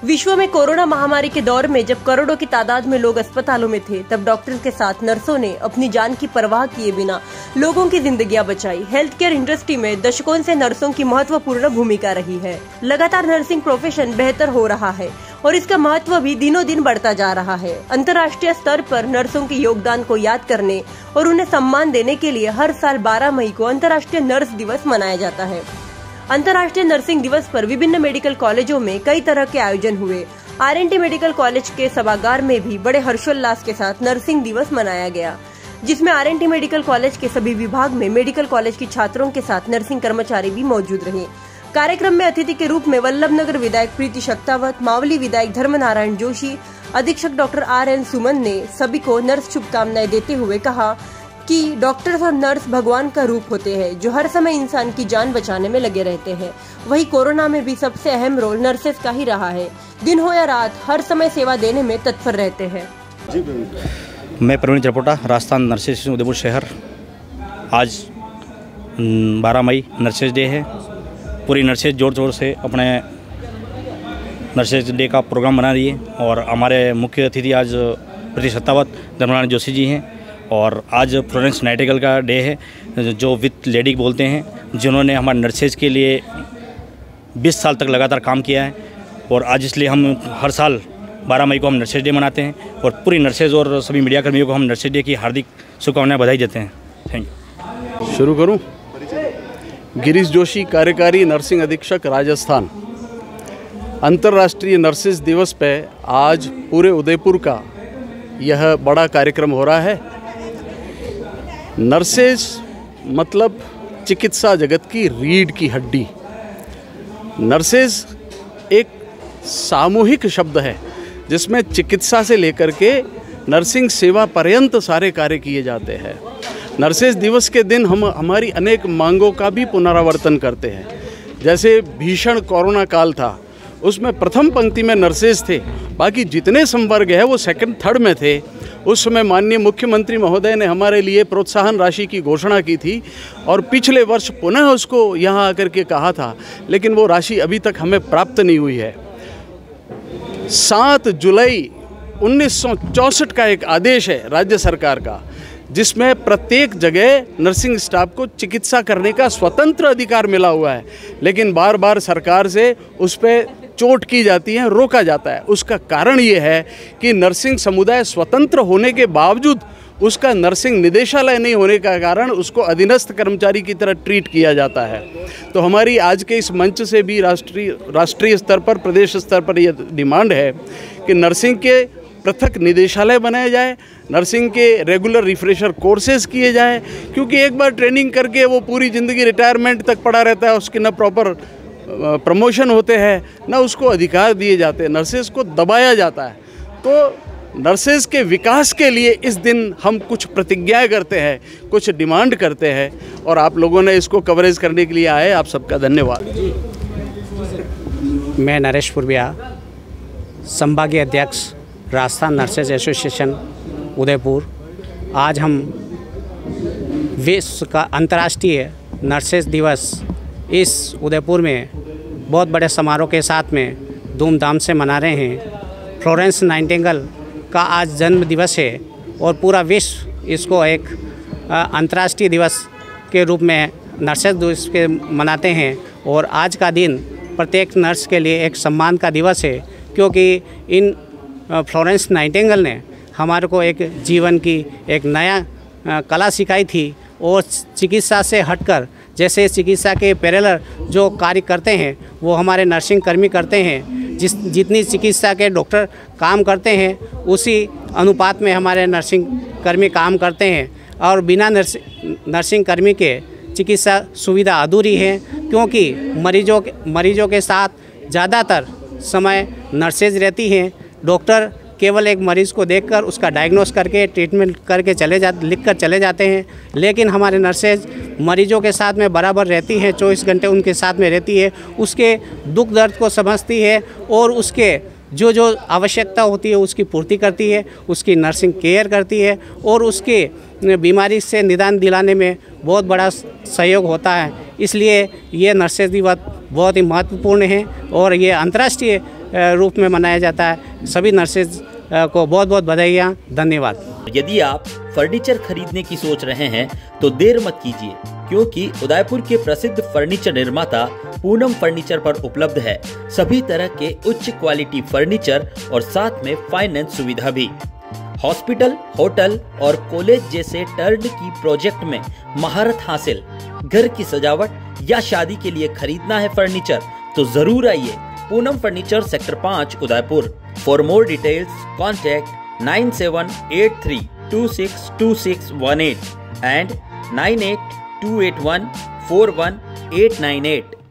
विश्व में कोरोना महामारी के दौर में जब करोड़ों की तादाद में लोग अस्पतालों में थे, तब डॉक्टर्स के साथ नर्सों ने अपनी जान की परवाह किए बिना लोगों की जिंदगियां बचाई। हेल्थ केयर इंडस्ट्री में दशकों से नर्सों की महत्वपूर्ण भूमिका रही है। लगातार नर्सिंग प्रोफेशन बेहतर हो रहा है और इसका महत्व भी दिनों दिन बढ़ता जा रहा है। अंतर्राष्ट्रीय स्तर पर नर्सों के योगदान को याद करने और उन्हें सम्मान देने के लिए हर साल 12 मई को अंतर्राष्ट्रीय नर्स दिवस मनाया जाता है। अंतर्राष्ट्रीय नर्सिंग दिवस पर विभिन्न मेडिकल कॉलेजों में कई तरह के आयोजन हुए। RNT मेडिकल कॉलेज के सभागार में भी बड़े हर्षोल्लास के साथ नर्सिंग दिवस मनाया गया, जिसमें RNT मेडिकल कॉलेज के सभी विभाग में मेडिकल कॉलेज के छात्रों के साथ नर्सिंग कर्मचारी भी मौजूद रहे। कार्यक्रम में अतिथि के रूप में वल्लभनगर विधायक प्रीति शक्तावत, मावली विधायक धर्मनारायण जोशी, अधीक्षक डॉक्टर RN सुमन ने सभी को नर्स शुभकामनाएं देते हुए कहा कि डॉक्टर्स और नर्स भगवान का रूप होते हैं, जो हर समय इंसान की जान बचाने में लगे रहते हैं। वही कोरोना में भी सबसे अहम रोल नर्सेस का ही रहा है। दिन हो या रात हर समय सेवा देने में तत्पर रहते हैं। मैं प्रवीण त्रिपुटा, राजस्थान नर्सेस उदयपुर शहर। आज 12 मई नर्सेस डे है। पूरी नर्सेस जोर जोर से अपने नर्सेस डे का प्रोग्राम बना रही है और हमारे मुख्य अतिथि आज प्रीति शक्तावत, धर्मनारायण जोशी जी हैं। और आज फ्लोरेंस नाइटिंगेल का डे है, जो विथ लेडी बोलते हैं, जिन्होंने हमारे नर्सेज के लिए 20 साल तक लगातार काम किया है। और आज इसलिए हम हर साल 12 मई को हम नर्सेज डे मनाते हैं और पूरी नर्सेज और सभी मीडिया कर्मियों को हम नर्सेज डे की हार्दिक शुभकामनाएं, बधाई देते हैं। Thank you. शुरू करूं? गिरीश जोशी, कार्यकारी नर्सिंग अधीक्षक, राजस्थान। अंतर्राष्ट्रीय नर्सेज दिवस पे आज पूरे उदयपुर का यह बड़ा कार्यक्रम हो रहा है। नर्सेज मतलब चिकित्सा जगत की रीढ़ की हड्डी। नर्सेज एक सामूहिक शब्द है जिसमें चिकित्सा से लेकर के नर्सिंग सेवा पर्यंत सारे कार्य किए जाते हैं। नर्सेज दिवस के दिन हम हमारी अनेक मांगों का भी पुनरावर्तन करते हैं। जैसे भीषण कोरोना काल था, उसमें प्रथम पंक्ति में नर्सेज थे, बाकी जितने संवर्ग है वो सेकंड थर्ड में थे। उस समय माननीय मुख्यमंत्री महोदय ने हमारे लिए प्रोत्साहन राशि की घोषणा की थी और पिछले वर्ष पुनः उसको यहाँ आकर के कहा था, लेकिन वो राशि अभी तक हमें प्राप्त नहीं हुई है। 7 जुलाई 1964 का एक आदेश है राज्य सरकार का, जिसमें प्रत्येक जगह नर्सिंग स्टाफ को चिकित्सा करने का स्वतंत्र अधिकार मिला हुआ है, लेकिन बार बार सरकार से उस पर चोट की जाती है, रोका जाता है। उसका कारण ये है कि नर्सिंग समुदाय स्वतंत्र होने के बावजूद उसका नर्सिंग निदेशालय नहीं होने का कारण उसको अधीनस्थ कर्मचारी की तरह ट्रीट किया जाता है। तो हमारी आज के इस मंच से भी राष्ट्रीय स्तर पर, प्रदेश स्तर पर यह डिमांड है कि नर्सिंग के पृथक निदेशालय बनाए जाए, नर्सिंग के रेगुलर रिफ्रेशर कोर्सेज किए जाए, क्योंकि एक बार ट्रेनिंग करके वो पूरी ज़िंदगी रिटायरमेंट तक पड़ा रहता है, उसके न प्रॉपर प्रमोशन होते हैं, न उसको अधिकार दिए जाते हैं, नर्सेज को दबाया जाता है। तो नर्सेज के विकास के लिए इस दिन हम कुछ प्रतिज्ञाएं करते हैं, कुछ डिमांड करते हैं और आप लोगों ने इसको कवरेज करने के लिए आए। आप सबका धन्यवाद। मैं नरेश पुरबिया, संभागीय अध्यक्ष, राजस्थान नर्सेज एसोसिएशन उदयपुर। आज हम विश्व का अंतर्राष्ट्रीय नर्सेज दिवस इस उदयपुर में बहुत बड़े समारोह के साथ में धूमधाम से मना रहे हैं। फ्लोरेंस नाइटिंगेल का आज जन्म दिवस है और पूरा विश्व इसको एक अंतर्राष्ट्रीय दिवस के रूप में नर्सेज दिवस के मनाते हैं। और आज का दिन प्रत्येक नर्स के लिए एक सम्मान का दिवस है, क्योंकि इन फ्लोरेंस नाइटिंगेल ने हमारे को एक जीवन की एक नया कला सिखाई थी और चिकित्सा से हटकर, जैसे चिकित्सा के पैरेलल जो कार्य करते हैं वो हमारे नर्सिंग कर्मी करते हैं। जितनी चिकित्सा के डॉक्टर काम करते हैं उसी अनुपात में हमारे नर्सिंग कर्मी काम करते हैं और बिना नर्सिंग कर्मी के चिकित्सा सुविधा अधूरी है, क्योंकि मरीजों के साथ ज़्यादातर समय नर्सेज रहती हैं। डॉक्टर केवल एक मरीज़ को देखकर उसका डायग्नोस करके ट्रीटमेंट करके लिख कर चले जाते हैं, लेकिन हमारे नर्सेज मरीजों के साथ में बराबर रहती हैं, 24 घंटे उनके साथ में रहती है, उसके दुख दर्द को समझती है और उसके जो आवश्यकता होती है उसकी पूर्ति करती है, उसकी नर्सिंग केयर करती है और उसके बीमारी से निदान दिलाने में बहुत बड़ा सहयोग होता है। इसलिए ये नर्सेज दिवस बहुत ही महत्वपूर्ण है और ये अंतर्राष्ट्रीय रूप में मनाया जाता है। सभी नर्सेज को बहुत बहुत बधाइयाँ, धन्यवाद। यदि आप फर्नीचर खरीदने की सोच रहे हैं तो देर मत कीजिए, क्योंकि उदयपुर के प्रसिद्ध फर्नीचर निर्माता पूनम फर्नीचर पर उपलब्ध है सभी तरह के उच्च क्वालिटी फर्नीचर और साथ में फाइनेंस सुविधा भी। हॉस्पिटल, होटल और कॉलेज जैसे टर्नकी प्रोजेक्ट में महारत हासिल, घर की सजावट या शादी के लिए खरीदना है फर्नीचर तो जरूर आइए Poonam furniture, sector 5, Udaipur. For more details contact 9783262618 and 9828141898।